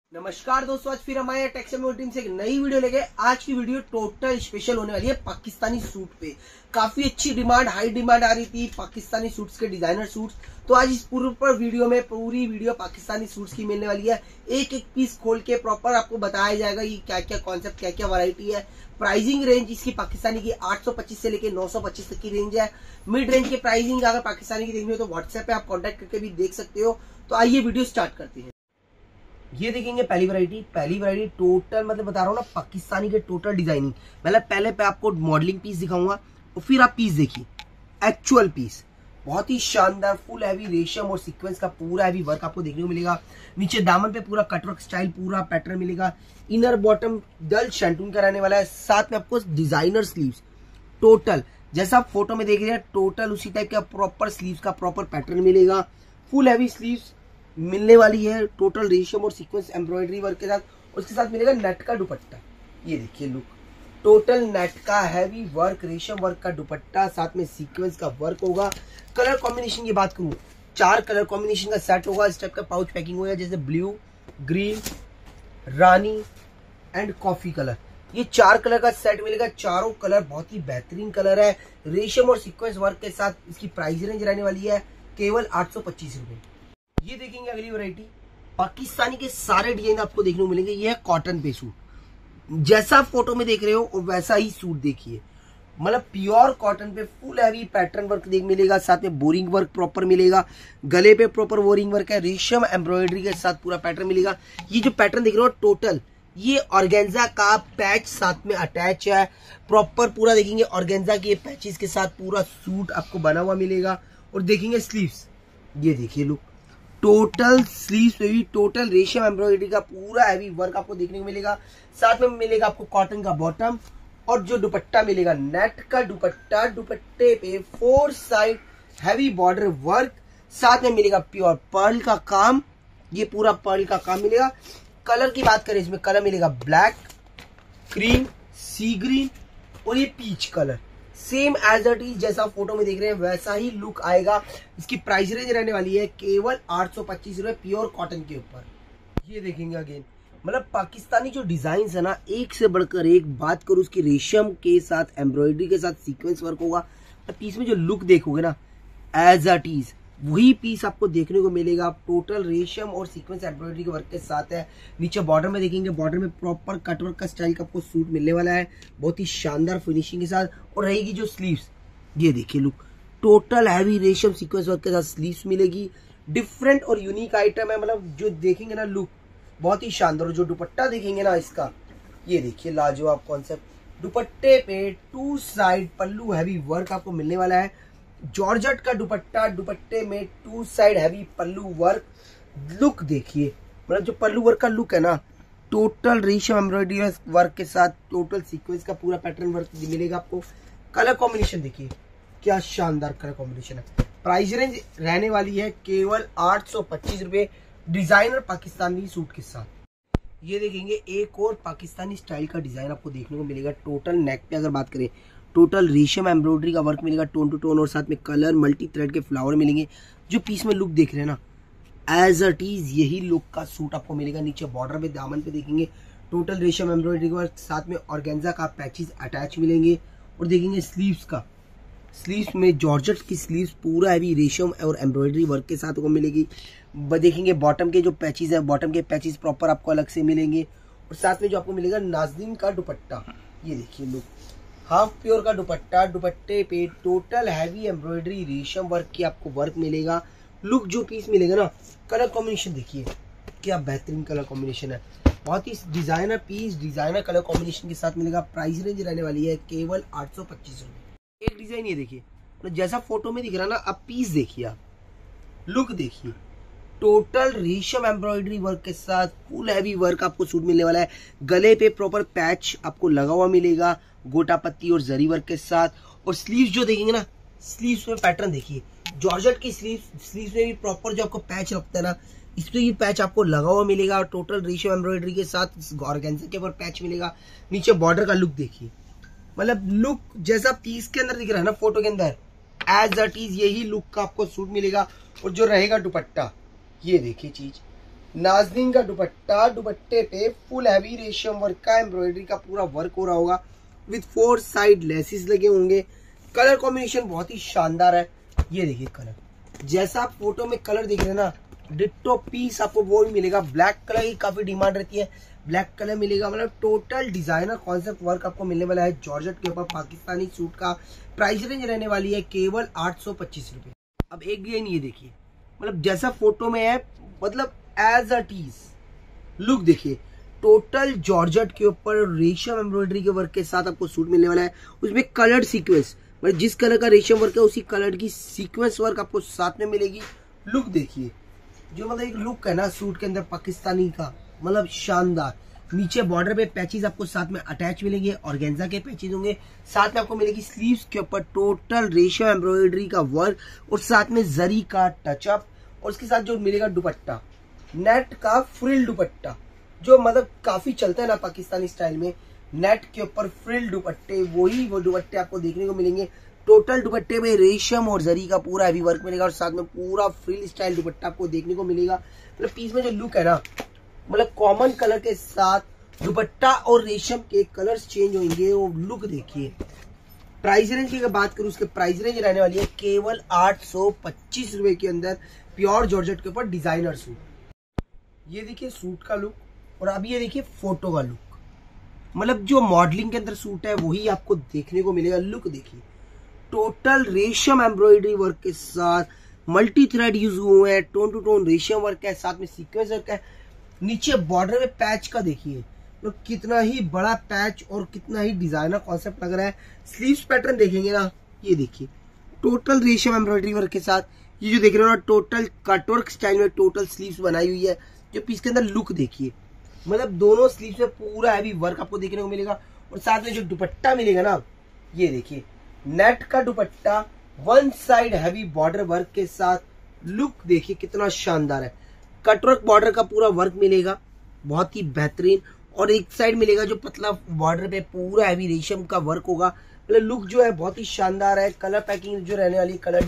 नमस्कार दोस्तों, आज फिर हमारे टेक्सटाइल टीम से एक नई वीडियो लेके। आज की वीडियो टोटल स्पेशल होने वाली है पाकिस्तानी सूट पे। काफी अच्छी डिमांड, हाई डिमांड आ रही थी पाकिस्तानी सूट्स के, डिजाइनर सूट्स। तो आज इस पूरी वीडियो में पूरी वीडियो पाकिस्तानी सूट्स की मिलने वाली है। एक एक पीस खोल के प्रॉपर आपको बताया जाएगा कि क्या क्या कॉन्सेप्ट, क्या क्या वैरायटी है। प्राइसिंग रेंज इसकी पाकिस्तानी की 825 से लेके 925 तक की रेंज है। मिड रेंज की प्राइसिंग अगर पाकिस्तानी की देखनी हो तो व्हाट्सएप पे आप कॉन्टेक्ट करके भी देख सकते हो। तो आइए वीडियो स्टार्ट करते हैं। ये देखेंगे पहली वैरायटी टोटल, मतलब बता रहा हूँ ना, पाकिस्तानी के टोटल डिजाइनिंग। मतलब पहले पे आपको मॉडलिंग पीस दिखाऊंगा और फिर आप पीस देखिए, एक्चुअल पीस। बहुत ही शानदार, फुल हैवी रेशम और सीक्वेंस का पूरा हैवी वर्क आपको देखने को मिलेगा। नीचे दामन पे पूरा कटवर्क स्टाइल पूरा पैटर्न मिलेगा। इनर बॉटम डल शैंटून का रहने वाला है। साथ में आपको डिजाइनर स्लीव्स टोटल, जैसा आप फोटो में देख रहे हैं, टोटल उसी टाइप का प्रॉपर स्लीव्स का प्रॉपर पैटर्न मिलेगा। फुल हैवी स्लीव्स मिलने वाली है टोटल रेशम और सीक्वेंस एम्ब्रॉयडरी वर्क के साथ। उसके साथ मिलेगा नेट का दुपट्टा। ये देखिए लुक, टोटल नेट का हैवी वर्क, रेशम वर्क का दुपट्टा, साथ में सीक्वेंस का वर्क होगा। कलर कॉम्बिनेशन की बात करूं, 4 कलर कॉम्बिनेशन का सेट होगा। इस टाइप का पाउच पैकिंग होगा, जैसे ब्लू, ग्रीन, रानी एंड कॉफी कलर। ये 4 कलर का सेट मिलेगा। चारों कलर बहुत ही बेहतरीन कलर है। रेशम और सीक्वेंस वर्क के साथ इसकी प्राइस रेंज रहने वाली है केवल 825 रुपए। ये देखेंगे अगली वैरायटी, पाकिस्तानी के सारे डिजाइन आपको देखने को मिलेंगे। ये है कॉटन पे सूट, जैसा फोटो में देख रहे हो वैसा ही सूट देखिए। मतलब प्योर कॉटन पे फुल हैवी पैटर्न वर्क देख मिलेगा। साथ में बोरिंग वर्क प्रॉपर मिलेगा। गले पे प्रॉपर बोरिंग वर्क है। रेशम एम्ब्रॉयडरी के साथ पूरा पैटर्न मिलेगा। ये जो पैटर्न देख रहे हो टोटल, ये ऑर्गेन्जा का पैच साथ में अटैच है। प्रॉपर पूरा देखेंगे ऑर्गेन्जा के पैचेस के साथ पूरा सूट आपको बना हुआ मिलेगा। और देखेंगे स्लीव्स, ये देखिए लुक, टोटल स्लीव्स पे भी टोटल रेशम एम्ब्रॉयडरी का पूरा हैवी वर्क आपको देखने को मिलेगा। साथ में मिलेगा आपको कॉटन का बॉटम और जो दुपट्टा मिलेगा नेट का दुपट्टा। दुपट्टे पे 4 साइड हैवी बॉर्डर वर्क, साथ में मिलेगा प्योर पर्ल का काम। ये पूरा पर्ल का काम मिलेगा। कलर की बात करें, इसमें कलर मिलेगा ब्लैक, क्रीम, सी ग्रीन और ये peach colour. Same as it is, जैसा फोटो में देख रहे हैं वैसा ही लुक आएगा। इसकी प्राइस रेंज रहने वाली है केवल 825 रुपए प्योर कॉटन के ऊपर। ये देखेंगे अगेन, मतलब पाकिस्तानी जो डिजाइन है ना, एक से बढ़कर एक। बात करूं उसकी रेशम के साथ एम्ब्रॉयडरी के साथ सीक्वेंस वर्क होगा। पीस में जो लुक देखोगे ना, एज इट इज वही पीस आपको देखने को मिलेगा। टोटल रेशम और सीक्वेंस एम्ब्रॉयडरी के वर्क के साथ है। नीचे बॉर्डर में देखेंगे, बॉर्डर में प्रॉपर कटवर्क का स्टाइल का आपको सूट मिलने वाला है, बहुत ही शानदार फिनिशिंग के साथ। और रहेगी जो स्लीव्स, ये देखिए लुक, टोटल हैवी रेशम सीक्वेंस वर्क के साथ स्लीव्स मिलेगी। डिफरेंट और यूनिक आइटम है, मतलब जो देखेंगे ना लुक बहुत ही शानदार। जो दुपट्टा देखेंगे ना इसका, ये देखिए लाजवाब कॉन्सेप्ट। दुपट्टे पे 2 साइड पल्लू हैवी वर्क आपको मिलने वाला है। जॉर्जेट का दुपट्टा, दुपट्टे में 2 साइड हैवी पल्लू वर्क। लुक देखिए, मतलब जो पल्लू वर्क का लुक है ना, टोटल रेशम एम्ब्रॉयडरी वर्क के साथ टोटल सीक्वेंस का पूरा पैटर्न वर्क मिलेगा आपको। कलर कॉम्बिनेशन देखिए, क्या शानदार कलर कॉम्बिनेशन है। प्राइस रेंज रहने वाली है केवल 825 रुपए डिजाइनर पाकिस्तानी सूट के साथ। ये देखेंगे एक और पाकिस्तानी स्टाइल का डिजाइन आपको देखने को मिलेगा। टोटल नेक पे अगर बात करें, टोटल रेशम एम्ब्रॉयडरी का वर्क मिलेगा टोन टू टोन, और साथ में कलर मल्टी थ्रेड के फ्लावर मिलेंगे। जो पीस में लुक देख रहे हैं ना, एज इट इज यही लुक का सूट आपको मिलेगा। नीचे बॉर्डर पे दामन पे देखेंगे टोटल रेशम एम्ब्रॉयडरी का वर्क, साथ में ऑर्गेन्जा का पैचेस अटैच मिलेंगे। और देखेंगे स्लीव्स का, स्लीव्स में जॉर्जेट की स्लीव्स पूरा हैवी रेशम और एम्ब्रॉयडरी वर्क के साथ आपको मिलेगी। देखेंगे बॉटम के जो पैचेस है, बॉटम के पैचेस प्रॉपर आपको अलग से मिलेंगे। और साथ में जो आपको मिलेगा नाज़नीन का दुपट्टा, ये देखिए लुक, हाफ प्योर का दुपट्टा। दुपट्टे पे टोटल हैवी एम्ब्रॉयडरी रेशम वर्क की आपको वर्क मिलेगा। लुक जो पीस मिलेगा ना, कलर कॉम्बिनेशन देखिए, क्या बेहतरीन कलर कॉम्बिनेशन है। बहुत ही designer piece, designer colour combination के साथ मिलेगा। प्राइस रेंज रहने वाली है केवल 825 रुपए। एक डिजाइन ये देखिए, तो जैसा फोटो में दिख रहा है ना, अब पीस देखिए, आप लुक देखिए, टोटल रेशम एम्ब्रॉयडरी वर्क के साथ फुल हैवी वर्क आपको सूट मिलने वाला है। गले पे प्रॉपर पैच आपको लगा हुआ मिलेगा, गोटा पत्ती और जरी वर्क के साथ। और स्लीव्स जो देखेंगे ना, स्लीव्स में पैटर्न देखिए, जॉर्जेट की स्लीव्स में भी प्रॉपर जो आपको पैच लगता है ना, इसमें भी पैच आपको लगा हुआ मिलेगा। और टोटल रेशम एम्ब्रॉयडरी के साथ ऑर्गेन्जा के ऊपर पैच मिलेगा। नीचे बॉर्डर का लुक देखिए, मतलब लुक जैसा पीस के अंदर दिख रहा है ना फोटो के अंदर, एज इट इज यही लुक का आपको सूट मिलेगा। और जो रहेगा दुपट्टा, ये देखिए चीज, नाज़नीन का दुपट्टा, दुपट्टे पे फुल हैवी रेशम वर्क का एम्ब्रॉयडरी का पूरा वर्क हो रहा होगा विद 4 साइड लेसेस लगे होंगे। कलर कॉम्बिनेशन बहुत ही शानदार है। ये देखिए कलर, जैसा आप फोटो में कलर देख रहे हैं ना, डिट्टो पीस आपको वो ही मिलेगा। ब्लैक कलर की काफी डिमांड रहती है, ब्लैक कलर मिलेगा। मतलब टोटल डिजाइनर कॉन्सेप्ट वर्क आपको मिलने वाला है जॉर्जेट के ऊपर पाकिस्तानी सूट का। प्राइस रेंज रहने वाली है केवल 825 रुपए। अब एक डिजाइन ये देखिए, मतलब जैसा फोटो में है, मतलब एज अ टीज लुक देखिए। टोटल जॉर्जेट के ऊपर रेशम एम्ब्रॉयडरी के वर्क के साथ आपको सूट मिलने वाला है। उसमें कलर सीक्वेंस, मतलब जिस कलर का रेशम वर्क है उसी कलर की सीक्वेंस वर्क आपको साथ में मिलेगी। लुक देखिए, जो मतलब एक लुक है ना सूट के अंदर पाकिस्तानी का, मतलब शानदार। नीचे बॉर्डर पे पैचेस आपको साथ में अटैच मिलेंगे, ऑर्गेन्जा के पैचेस होंगे। साथ में आपको मिलेगी स्लीव्स के ऊपर टोटल रेशम एम्ब्रॉयडरी का वर्क और साथ में जरी का टचअप। और उसके साथ जो मिलेगा दुपट्टा, नेट का फ्रिल दुपट्टा, जो मतलब काफी चलता है ना पाकिस्तानी स्टाइल में। नेट के ऊपर फ्रिल दुपट्टे, वो दुपट्टे आपको देखने को मिलेंगे। टोटल दुपट्टे में रेशम और जरी का पूरा हैवी वर्क मिलेगा और साथ में पूरा फ्रिल स्टाइल दुपट्टा आपको देखने को मिलेगा। मतलब पीस में जो लुक है ना, मतलब कॉमन कलर के साथ दुपट्टा और रेशम के कलर्स चेंज होंगे। वो लुक देखिए। प्राइस रेंज की अगर बात करूं, उसके प्राइस रेंज रहने वाली है केवल 825 रुपए के अंदर प्योर जॉर्जेट के ऊपर डिजाइनर सूट। ये देखिए सूट का लुक, और अभी ये देखिए फोटो का लुक। मतलब जो मॉडलिंग के अंदर सूट है वही आपको देखने को मिलेगा। लुक देखिए, टोटल रेशम एम्ब्रॉयडरी वर्क के साथ मल्टी थ्रेड यूज हुए हैं। टोन टू टोन रेशम वर्क है, साथ में सीक्वेंस वर्क है। नीचे बॉर्डर में पैच का देखिए, तो कितना ही बड़ा पैच और कितना ही डिजाइनर कॉन्सेप्ट लग रहा है। स्लीव्स पैटर्न देखेंगे ना, ये देखिए टोटल रेशम एम्ब्रॉयडरी वर्क के साथ। ये जो देख रहे हो ना, टोटल कटवर्क स्टाइल में टोटल स्लीव्स बनाई हुई है। जो पीस के अंदर लुक देखिए, मतलब दोनों स्लीव्स में पूरा हैवी वर्क आपको देखने को मिलेगा। और साथ में जो दुपट्टा मिलेगा ना, ये देखिए नेट का दुपट्टा, 1 साइड हैवी बॉर्डर वर्क के साथ। लुक देखिए कितना शानदार है। कटवर्क बॉर्डर का पूरा वर्क मिलेगा, बहुत ही बेहतरीन। और एक साइड मिलेगा जो पतला बॉर्डर पे पूरा हैवी रेशम का वर्क होगा। मतलब लुक जो है बहुत ही शानदार है। कलर पैकिंग जो रहने वाली कलर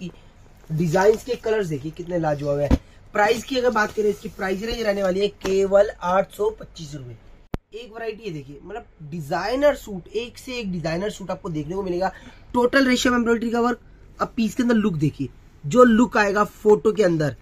डिजाइन के कलर्स देखिए कितने लाजवाब है। प्राइस की अगर बात करें, इसकी प्राइस रेंज रहने वाली है केवल 825 रुपए। एक वैरायटी है देखिए, मतलब डिजाइनर सूट, एक से एक डिजाइनर सूट आपको देखने को मिलेगा। टोटल रेशम एम्ब्रॉयडरी का वर्क। अब पीस के अंदर लुक देखिए, जो लुक आएगा फोटो के अंदर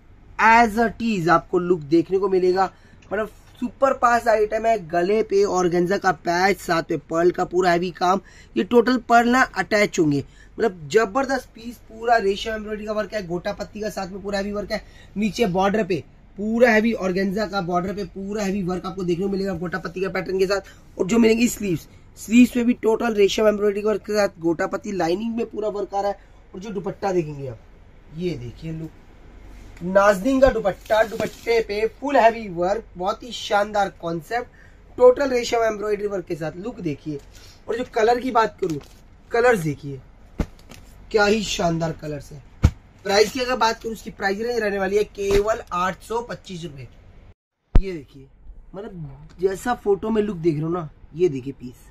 एज अ टीज आपको लुक देखने को मिलेगा। मतलब सुपर पास आइटम है। गले पे ऑर्गेन्जा का पैच, साथ में पर्ल का पूरा हैवी काम। ये टोटल पर्ल ना अटैच होंगे। मतलब जबरदस्त पीस, पूरा रेशम एम्ब्रॉयडरी का वर्क है। गोटा पत्ती का साथ में पूरा हैवी वर्क है। नीचे बॉर्डर पे पूरा हैवी ऑर्गेन्जा का बॉर्डर पे पूरा हैवी वर्क आपको देखने को मिलेगा गोटा पत्ती का पैटर्न के साथ। और जो मिलेंगी स्लीव्स में भी टोटल रेशम एम्ब्रॉयडरी वर्क के साथ गोटा पत्ती लाइनिंग में पूरा वर्क आ रहा है। और जो दुपट्टा देखेंगे आप, ये देखिए लुक, नाज़नीन का दुपट्टा, दुपट्टे पे फुल हैवी वर्क, बहुत ही शानदार कॉन्सेप्ट, टोटल रेशम एम्ब्रॉयडरी वर्क के साथ। लुक देखिए। और जो कलर की बात करूं, कलर्स देखिए क्या ही शानदार कलर्स है। प्राइस की अगर बात करूं, उसकी प्राइस रेंज रहने वाली है केवल 825 रुपए। ये देखिए, मतलब जैसा फोटो में लुक देख रहे हो ना, ये देखिए पीस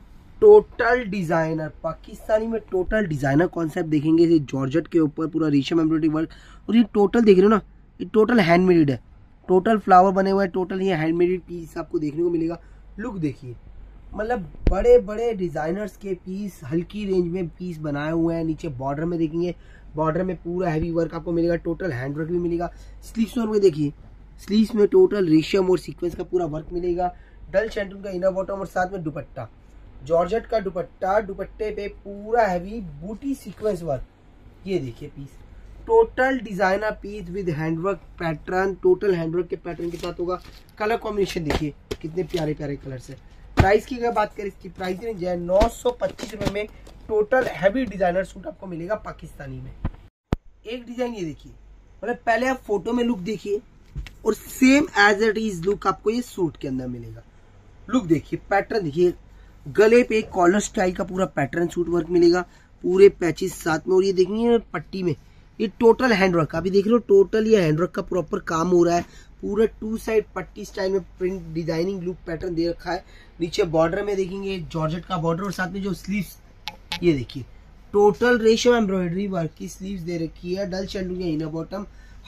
टोटल डिजाइनर, पाकिस्तानी में टोटल डिजाइनर कॉन्सेप्ट देखेंगे। ये जॉर्जेट के ऊपर पूरा रेशम एम्ब्रॉयडरी वर्क। और ये टोटल देख रहे हो ना, ये टोटल हैंडमेड है। टोटल फ्लावर बने हुए हैं। टोटल ये हैंडमेड पीस आपको देखने को मिलेगा। लुक देखिए, मतलब बड़े बड़े डिजाइनर्स के पीस, हल्की रेंज में पीस बनाए हुए हैं। नीचे बॉर्डर में देखेंगे, बॉर्डर में पूरा हैवी वर्क आपको मिलेगा। टोटल हैंड वर्क भी मिलेगा। स्लीव्स में देखिए, स्लीव्स में टोटल रेशम और सीक्वेंस का पूरा वर्क मिलेगा। डल शेंटून का इनर बॉटम और साथ में दुपट्टा, जॉर्जेट का दुपट्टा, दुपट्टे पे पूरा हैवी बूटी सीक्वेंस वर्क। ये देखिए piece, total designer piece with handwork pattern, total handwork के पैटर्न के साथ होगा। कलर कॉम्बिनेशन देखिए कितने प्यारे प्यारे कलर्स है। प्राइस की अगर बात करें, इसकी प्राइस रेंज है 925 रुपए में टोटल हैवी डिजाइनर सूट आपको मिलेगा पाकिस्तानी में। एक डिजाइन ये देखिए, मतलब पहले आप फोटो में लुक देखिए और same as it is look आपको ये सूट के अंदर मिलेगा। लुक देखिए, पैटर्न देखिए, गले पे कॉलर स्टाइल का पूरा पैटर्न सूट वर्क मिलेगा, पूरे पैचेस साथ में। और ये देखिए पट्टी में ये टोटल हैंडवर्क, अभी देख रहे हो टोटल ये हैंडवर्क का प्रॉपर काम हो रहा है। पूरे 2 साइड पट्टी स्टाइल में प्रिंट डिजाइनिंग लुक पैटर्न दे रखा है। नीचे बॉर्डर में देखेंगे जॉर्जेट का बॉर्डर और साथ में जो स्लीव्स, ये देखिए टोटल रेशम एम्ब्रॉयडरी वर्क की स्लीव्स दे रखी है। डल शेंडू के इनर बॉटम,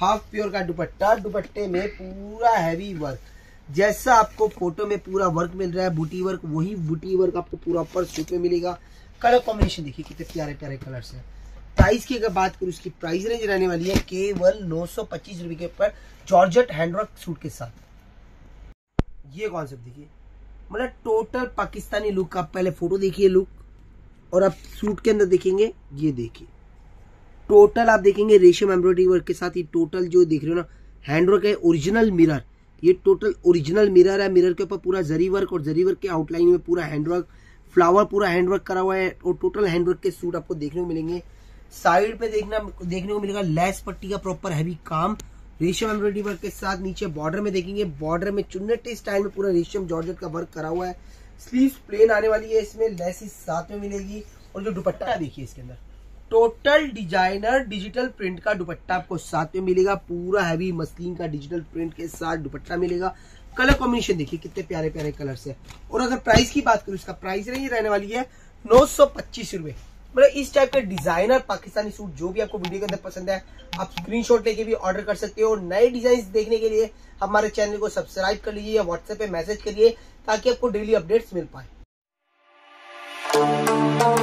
हाफ प्योर का दुपट्टा, दुपट्टे में पूरा हैवी वर्क, जैसा आपको फोटो में पूरा वर्क मिल रहा है बूटी वर्क, वही बूटी वर्क आपको पूरा ऊपर सूट में मिलेगा। कलर कॉम्बिनेशन देखिए कितने प्यारे प्यारे कलर्स हैं। प्राइस की अगर बात करूँ, इसकी प्राइस रेंज रहने वाली है केवल 925 रुपए के ऊपर जॉर्जेट हैंडवर्क सूट के साथ। ये कॉन्सेप्ट देखिए, मतलब टोटल पाकिस्तानी लुक। आप पहले फोटो देखिए लुक, और आप सूट के अंदर देखेंगे, ये देखिए टोटल आप देखेंगे रेशम एम्ब्रॉयडरी वर्क के साथ। ये टोटल जो देख रहे हो ना हैंडवर्क है, ओरिजिनल मिरर, ये टोटल ओरिजिनल मिरर है। मिरर के ऊपर पूरा जरी वर्क, और जरी वर्क के आउटलाइन में पूरा हैंडवर्क, फ्लावर पूरा हैंडवर्क करा हुआ है। और टोटल हैंडवर्क के सूट आपको देखने को मिलेंगे। साइड पे देखने को मिलेगा लेस पट्टी का प्रॉपर हैवी काम, रेशम एम्ब्रॉयडरी वर्क के साथ। नीचे बॉर्डर में देखेंगे, बॉर्डर में चुन्नटी स्टाइल में पूरा रेशम जॉर्जेट का वर्क करा हुआ है। स्लीव्स प्लेन आने वाली है, इसमें लेसिस साथ में मिलेगी। और जो दुपट्टा देखिए इसके अंदर टोटल डिजाइनर डिजिटल प्रिंट का दुपट्टा आपको साथ में मिलेगा। पूरा हैवी मसलिन का डिजिटल प्रिंट के साथ दुपट्टा मिलेगा। कलर कॉम्बिनेशन देखिए कितने प्यारे प्यारे कलर्स है। और अगर प्राइस की बात करूं, इसका प्राइस रेंज रहने वाली है 925 रुपए। मतलब इस टाइप के डिजाइनर पाकिस्तानी सूट जो भी आपको वीडियो के अंदर पसंद है, आप स्क्रीनशॉट लेके भी ऑर्डर कर सकते हो। नए डिजाइन देखने के लिए हमारे चैनल को सब्सक्राइब कर लीजिए या व्हाट्सएप पे मैसेज करिए, ताकि आपको डेली अपडेट्स मिल पाए।